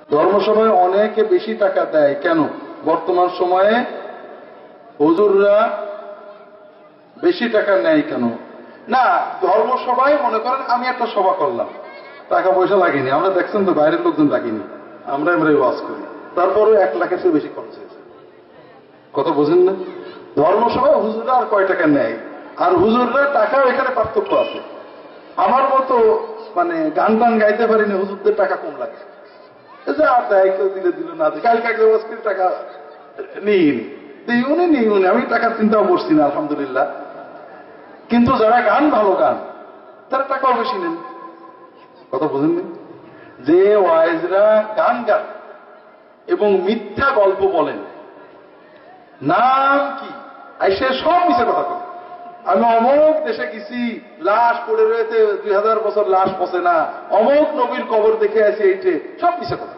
ধর্মসভায় অনেকে বেশি টাকা দেয় কেন? বর্তমান সময়ে হুজুররা বেশি টাকা নেয় কেন? না, ধর্মসভায় মনে করেন আমি একটা সভা করলাম, টাকা পয়সা লাগেনি, আমরা দেখছেন তো বাইরের লোকজন ডাকিনি, আমরা ওয়াজ করি, তারপরে 1 লাখের চেয়ে বেশি খরচ হয়েছে। কথা বোঝেন না? ধর্মসভায় হুজুররা আর কয় টাকা নেয়, আর হুজুররা টাকাও এখানে পার্থক্য আছে। আমার মতো মানে গান টান গাইতে পারিনি, হুজুরদের টাকা কম লাগে, যা দেয় কেউ দিলে দিল, না দিলে কালকে একটা ওয়াজ করে টাকা নিই, আমি টাকার চিন্তাও করছি না আলহামদুলিল্লাহ। কিন্তু যারা গান ভালো গান তারা টাকাও বেশি নেন। কথা বোঝেননি? যে ওয়াইজরা গান গান এবং মিথ্যা গল্প বলেন, নাম কি সে সব মিছে কথা বলে, আমি অমুক দেশে গেছি, লাশ পড়ে রয়েছে 2000 বছর, লাশ পচে না, অমুক নবীর কবর দেখে আছি, এইটে সব মিছে কথা,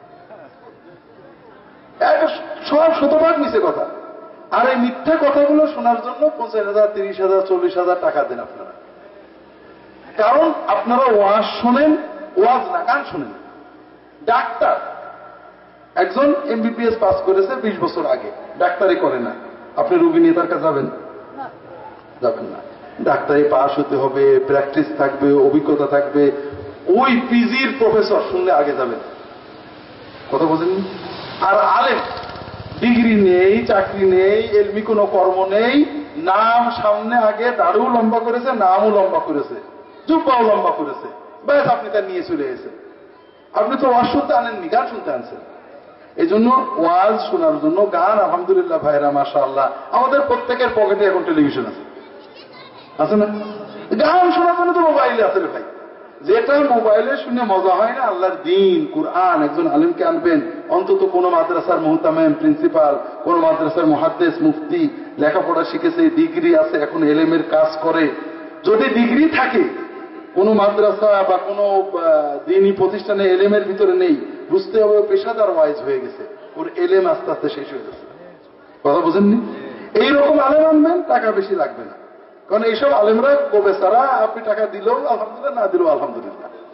সব শতভাগ মিছে কথা। আর এই মিথ্যা কথাগুলো শোনার জন্য 50,000, 30,000, 40,000 টাকা দেন আপনারা। কারণ আপনারা ওয়াজ শোনেন, ওয়াজ না গান শোনেন। ডাক্তার একজন MBBS পাস করেছে 20 বছর আগে, ডাক্তারি করে না, আপনি রোগী নিয়ে তার কাছে যাবেন? যাবেন না। ডাক্তারি পাস হতে হবে, প্র্যাকটিস থাকবে, অভিজ্ঞতা থাকবে, ওই পিজির প্রফেসর শুনলে আগে যাবেন। কথা বোঝেন? আর আলেম ডিগ্রি নেই, চাকরি নেই, এলমি কোনো কর্ম নেই, নাম সামনে আগে, দাড়িও লম্বা করেছে, নামও লম্বা করেছে, জুব্বাও লম্বা করেছে, ব্যাস আপনি তা নিয়ে চলে এসেছেন। আপনি তো ওয়াজ শুনতে আনেননি, গান শুনতে আনছেন। এই জন্য ওয়াজ শোনার জন্য গান, আলহামদুলিল্লাহ ভাইরা মাশাআল্লাহ, আমাদের প্রত্যেকের পকেটে এখন টেলিভিশন আছে, আছে না? গান শোনার জন্য তো মোবাইলে আছে রে ভাই। যেটা মোবাইলে শুনে মজা হয় না, আল্লাহর দ্বীন কুরআন একজন আলেমকে আনবেন, অন্তত কোন মাদ্রাসার মুহতামিম, প্রিন্সিপাল, কোন মাদ্রাসার মুহাদ্দিস, মুফতি, লেখাপড়া শিখেছে, ডিগ্রি আছে, এখন এলেমের কাজ করে। যদি ডিগ্রি থাকে, কোন মাদ্রাসা বা কোন দ্বীনী প্রতিষ্ঠানে এলেমের ভিতরে নেই, বুঝতে হবে পেশাদার ওয়াইজ হয়ে গেছে, ওর এলেম আস্তে আস্তে শেষ হয়ে গেছে। কথা বুঝেননি? এইরকম আলেম আনবেন, টাকা বেশি লাগবে না। কারণ এইসব আলেমরা গোবে সারা, আপনি টাকা দিলেও আলহামদুলিল্লাহ, না দিলেও আলহামদুলিল্লাহ।